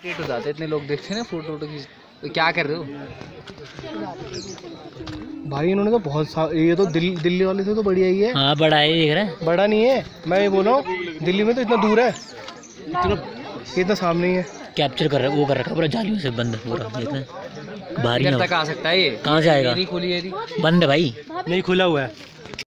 Late हो जाते इतने लोग देखते हैं ना फोटो वोटो खींच। तो क्या कर रहे हो भाई? इन्होंने तो बहुत ये तो दिल्ली वाले से तो बढ़िया ही है। हाँ बड़ा है, देख रहा है। बड़ा नहीं है, मैं ये बोल रहा हूँ दिल्ली में तो इतना दूर है, इतना सामने ही है। कैप्चर कर रहा है, वो कर रखा है पूरा जालियों से बंद पूरा, देखना बाहर इधर तक आ सकता है ये? कहाँ से आएगा? खुली है बंद है भाई, नहीं खुला हुआ है।